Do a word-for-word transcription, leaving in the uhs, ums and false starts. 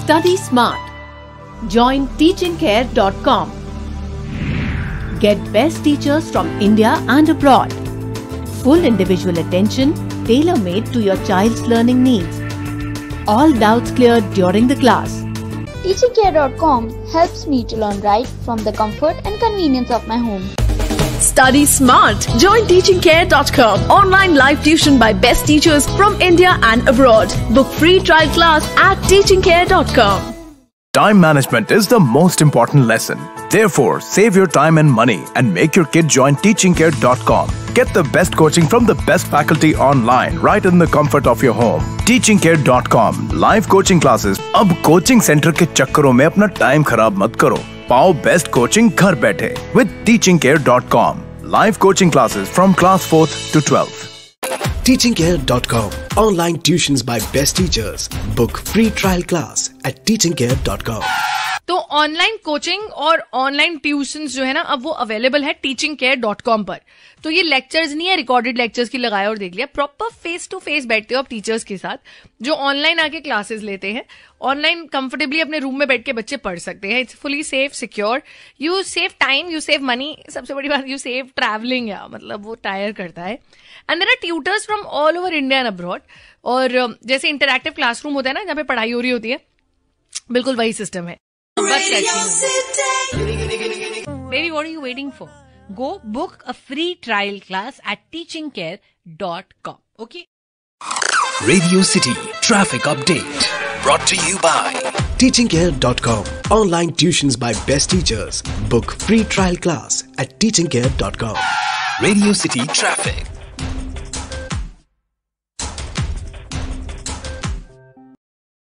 Study smart. Join teaching care dot com. Get best teachers from India and abroad. Full individual attention, tailor-made to your child's learning needs. All doubts cleared during the class. teaching care dot com helps me to learn right from the comfort and convenience of my home. Study smart. Join teaching care dot com. Online live tuition by best teachers from India and abroad. Book free trial class at teaching care dot com. Time management is the most important lesson. Therefore, save your time and money and make your kid join teaching care dot com. Get the best coaching from the best faculty online right in the comfort of your home. teaching care dot com. Live coaching classes. अब coaching centre के चक्करों में अपना time खराब मत करो. पाओ best coaching घर बैठे with teaching care dot com. Live coaching classes from class fourth to twelfth. teaching care dot com. Online tuitions by best teachers. Book free trial class at teaching care dot com. तो online coaching और online tuitions जो है ना, अब वो available है teaching care dot com पर. तो ये लेक्चर्स नहीं है रिकॉर्डेड लेक्चर्स की लगाया और देख लिया. प्रॉपर फेस टू फेस बैठते हो आप टीचर्स के साथ जो ऑनलाइन आके क्लासेस लेते हैं. ऑनलाइन कंफर्टेबली अपने रूम में बैठ के बच्चे पढ़ सकते हैं. It's fully safe, secure. You save time, you save money. सबसे बड़ी बात, यू सेव ट्रैवलिंग. या मतलब वो टायर करता है. And there are tutors from all over India and abroad. और जैसे इंटरैक्टिव क्लासरूम होता है ना, जहाँ पे पढ़ाई हो रही होती है, बिल्कुल वही सिस्टम है. Baby, what are you waiting for? Go book a free trial class at teaching care dot com. Okay? Radio City Traffic Update. Brought to you by teaching care dot com. Online tuitions by best teachers. Book free trial class at teaching care dot com. Radio City Traffic.